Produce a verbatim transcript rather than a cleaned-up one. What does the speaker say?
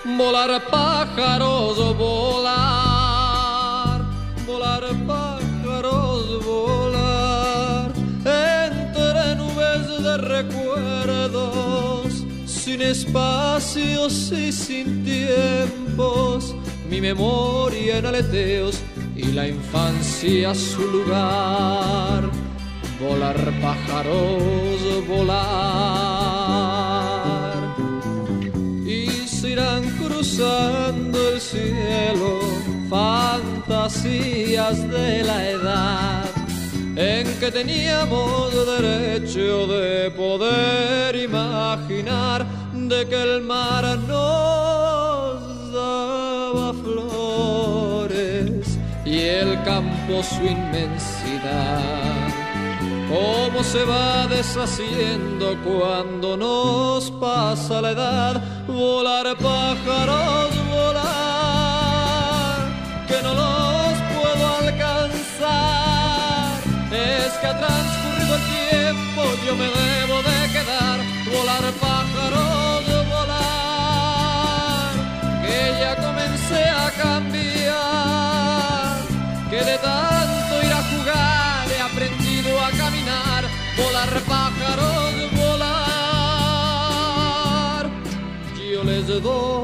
volar pájaros, volar, volar pájaros, volar, entre nubes de recuerdos, sin espacios y sin tiempos, mi memoria en aleteos y la infancia su lugar. Volar pájaros, volar, y se irán cruzando el cielo fantasías de la edad en que teníamos derecho de poder imaginar de que el mar nos daba flores y el campo su inmensidad. Cómo se va deshaciendo cuando nos pasa la edad. Volar pájaros, volar, que no los puedo alcanzar. Es que ha transcurrido el tiempo, yo me debo de quedar. Volar pájaros, volar, que ya comencé a cambiar, que de tanto ir a jugar he aprendido a caminar. Volar pájaros, volar, yo les doy